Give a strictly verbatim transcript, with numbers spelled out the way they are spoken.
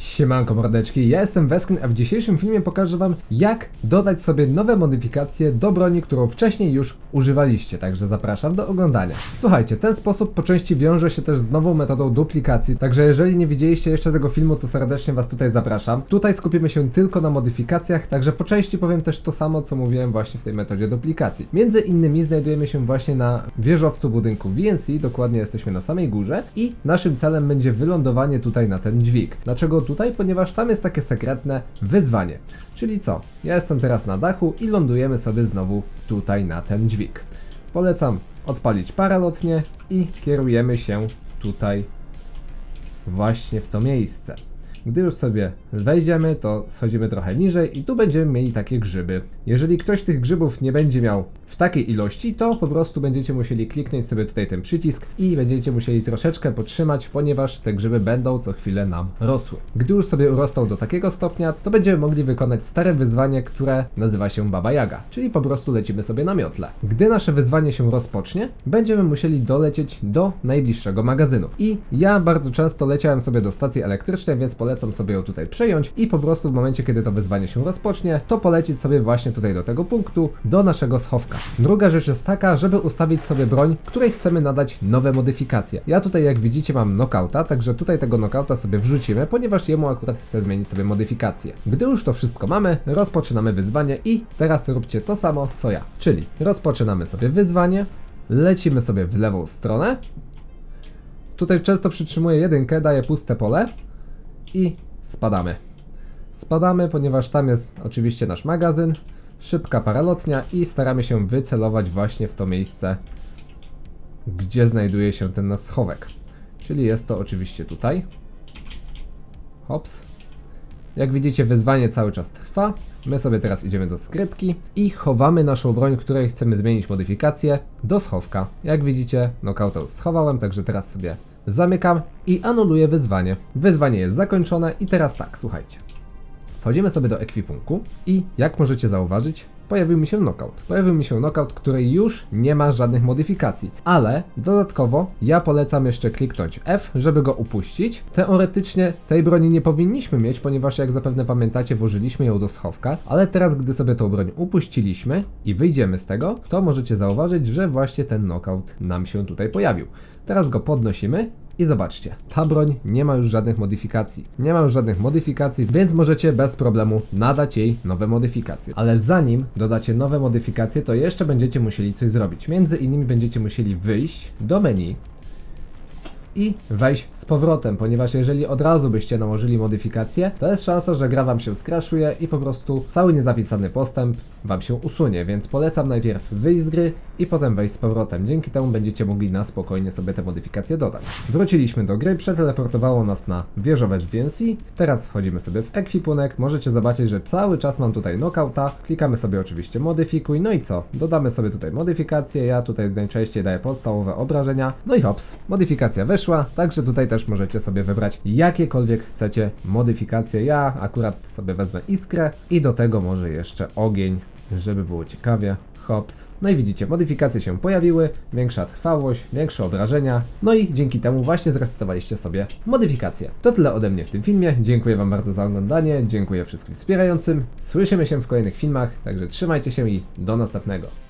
Siemanko mordeczki, ja jestem Weskin, a w dzisiejszym filmie pokażę wam, jak dodać sobie nowe modyfikacje do broni, którą wcześniej już używaliście, także zapraszam do oglądania. Słuchajcie, ten sposób po części wiąże się też z nową metodą duplikacji, także jeżeli nie widzieliście jeszcze tego filmu, to serdecznie was tutaj zapraszam. Tutaj skupimy się tylko na modyfikacjach, także po części powiem też to samo, co mówiłem właśnie w tej metodzie duplikacji. Między innymi znajdujemy się właśnie na wieżowcu budynku V N C, dokładnie jesteśmy na samej górze i naszym celem będzie wylądowanie tutaj na ten dźwig. Dlaczego tutaj? Ponieważ tam jest takie sekretne wyzwanie. Czyli co? Ja jestem teraz na dachu i lądujemy sobie znowu tutaj na ten dźwig. Polecam odpalić paralotnię i kierujemy się tutaj właśnie w to miejsce. Gdy już sobie wejdziemy, to schodzimy trochę niżej i tu będziemy mieli takie grzyby. Jeżeli ktoś tych grzybów nie będzie miał w takiej ilości, to po prostu będziecie musieli kliknąć sobie tutaj ten przycisk i będziecie musieli troszeczkę potrzymać, ponieważ te grzyby będą co chwilę nam rosły. Gdy już sobie urosną do takiego stopnia, to będziemy mogli wykonać stare wyzwanie, które nazywa się Baba Jaga, czyli po prostu lecimy sobie na miotle. Gdy nasze wyzwanie się rozpocznie, będziemy musieli dolecieć do najbliższego magazynu. I ja bardzo często leciałem sobie do stacji elektrycznej, więc polecam sobie ją tutaj przejąć i po prostu w momencie, kiedy to wyzwanie się rozpocznie, to polecieć sobie właśnie tutaj do tego punktu, do naszego schowka. Druga rzecz jest taka, żeby ustawić sobie broń, której chcemy nadać nowe modyfikacje. Ja tutaj, jak widzicie, mam knockouta, także tutaj tego knockouta sobie wrzucimy, ponieważ jemu akurat chcę zmienić sobie modyfikację. Gdy już to wszystko mamy, rozpoczynamy wyzwanie i teraz róbcie to samo, co ja. Czyli rozpoczynamy sobie wyzwanie, lecimy sobie w lewą stronę. Tutaj często przytrzymuję jedynkę, daję puste pole i spadamy. Spadamy, ponieważ tam jest oczywiście nasz magazyn. Szybka paralotnia i staramy się wycelować właśnie w to miejsce, gdzie znajduje się ten nasz schowek. Czyli jest to oczywiście tutaj. Hops. Jak widzicie, wyzwanie cały czas trwa. My sobie teraz idziemy do skrytki i chowamy naszą broń, której chcemy zmienić modyfikację, do schowka. Jak widzicie, knockouta już schowałem, także teraz sobie zamykam i anuluję wyzwanie. Wyzwanie jest zakończone i teraz tak, słuchajcie. Wchodzimy sobie do ekwipunku i jak możecie zauważyć, pojawił mi się knockout. Pojawił mi się knockout, który już nie ma żadnych modyfikacji, ale dodatkowo ja polecam jeszcze kliknąć F, żeby go upuścić. Teoretycznie tej broni nie powinniśmy mieć, ponieważ jak zapewne pamiętacie, włożyliśmy ją do schowka, ale teraz gdy sobie tą broń upuściliśmy i wyjdziemy z tego, to możecie zauważyć, że właśnie ten knockout nam się tutaj pojawił. Teraz go podnosimy. I zobaczcie, ta broń nie ma już żadnych modyfikacji. Nie ma już żadnych modyfikacji, więc możecie bez problemu nadać jej nowe modyfikacje. Ale zanim dodacie nowe modyfikacje, to jeszcze będziecie musieli coś zrobić. Między innymi będziecie musieli wyjść do menu i wejść z powrotem, ponieważ jeżeli od razu byście nałożyli modyfikację, to jest szansa, że gra wam się skraszuje i po prostu cały niezapisany postęp wam się usunie, więc polecam najpierw wyjść z gry i potem wejść z powrotem. Dzięki temu będziecie mogli na spokojnie sobie te modyfikacje dodać. Wróciliśmy do gry, przeteleportowało nas na wieżowiec V N C. Teraz wchodzimy sobie w ekwipunek. Możecie zobaczyć, że cały czas mam tutaj knockouta. Klikamy sobie oczywiście modyfikuj, no i co? Dodamy sobie tutaj modyfikacje. Ja tutaj najczęściej daję podstawowe obrażenia. No i hops, modyfikacja wyszła, także tutaj też możecie sobie wybrać jakiekolwiek chcecie modyfikacje. Ja akurat sobie wezmę iskrę i do tego może jeszcze ogień, żeby było ciekawie. Hops. No i widzicie, modyfikacje się pojawiły, większa trwałość, większe obrażenia, no i dzięki temu właśnie zresetowaliście sobie modyfikacje. To tyle ode mnie w tym filmie, dziękuję wam bardzo za oglądanie, dziękuję wszystkim wspierającym, słyszymy się w kolejnych filmach, także trzymajcie się i do następnego.